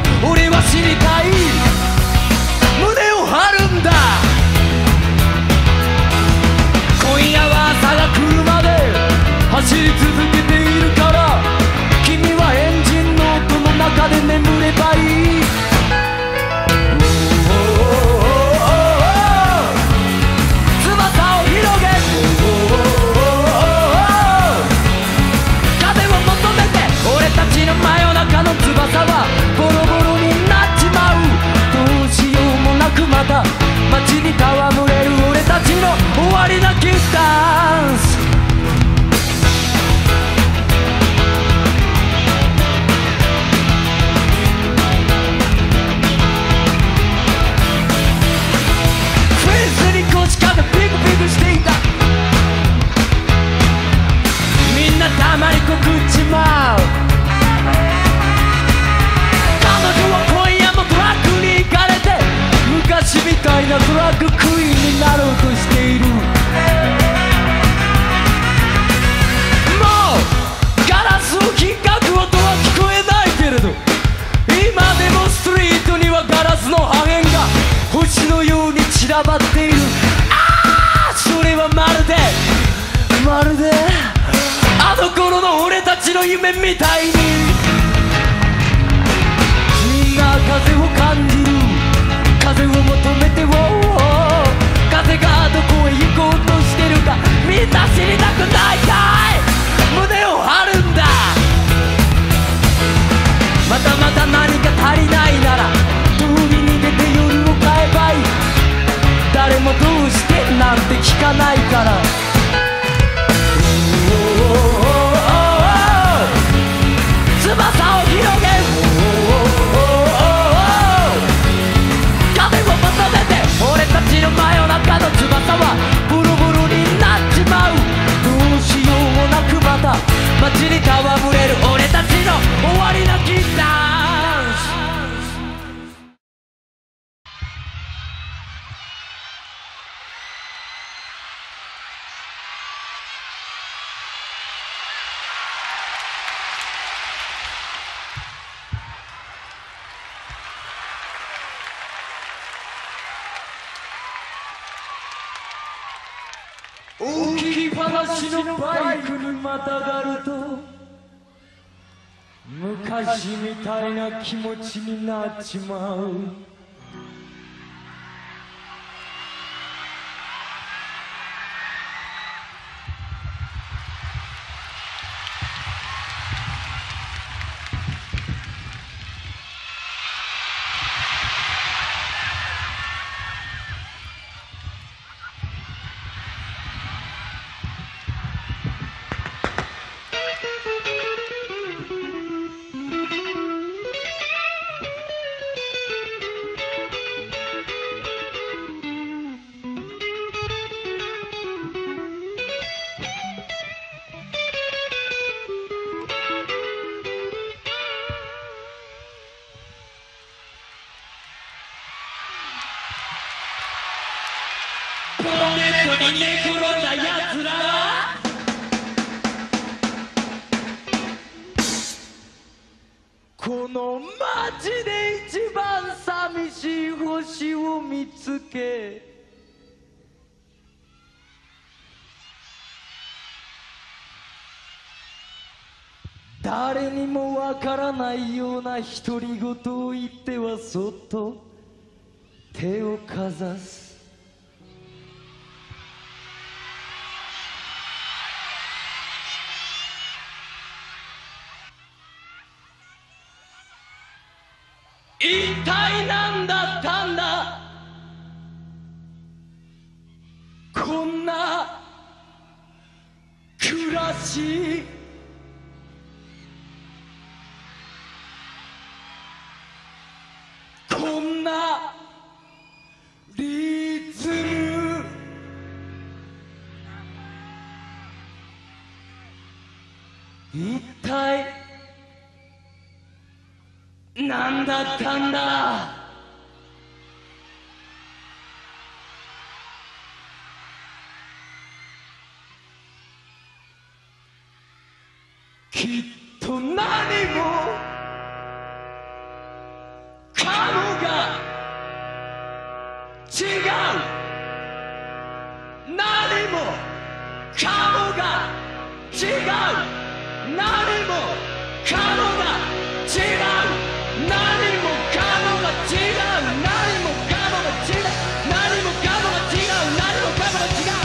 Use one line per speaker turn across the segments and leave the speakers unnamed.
俺は知りたい、胸を張るんだ。今夜は朝が来るまで走り続けているから、君はエンジンの音の中で眠ればいい。翼を広げ、風を求めて俺たちの真夜中の翼はボロボロになっちまう。どうしようもなくまた街に戯れる俺たちの終わりなきダンス。フェンスに腰掛けピクピクしていた。みんなたまに告っちまう。彼女は今夜もトラックに行かれて、昔みたいなトラッククイーンになろうとしている。もうガラスをひっかく音は聞こえないけれど、今でもストリートにはガラスの破片が星のように散らばっている。ああ、それはまるであの頃の俺たちの夢みたいに。みんな風を感じる、風を求めて、風がどこへ行こうとしてるかみんな知りたくないかい。胸を張るんだ。またまた何か足りないなら通りに出て夜を買えばいい。誰もどうしてなんて聞かないから。翼を広げ、風を求めて俺たちの真夜中の翼はボロボロになっちまう。どうしようもなくまた街に戯れる俺たちの終わりなきダンス。大きい話のバイクにまたがると昔みたいな気持ちになっちまう。このネットに寝転んだ奴らはこの街で一番寂しい星を見つけ、誰にもわからないような独り言を言ってはそっと手をかざす。一体何だったんだ、こんな暮らし。こんなリズム。一体何だったんだ。きっと何も違う、何もかもが違う、何もかもが違う、何もかもが違う、何もかもが違う、何もかもが違う。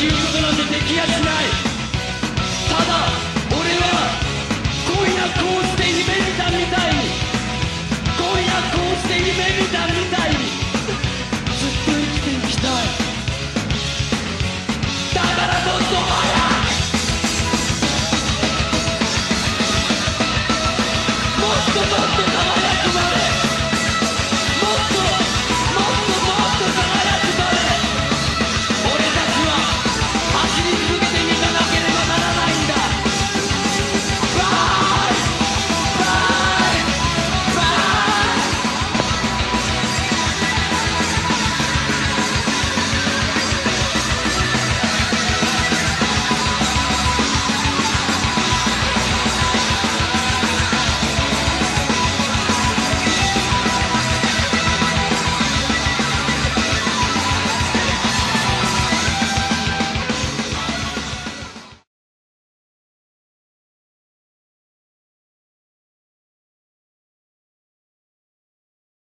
ただ俺は今夜こう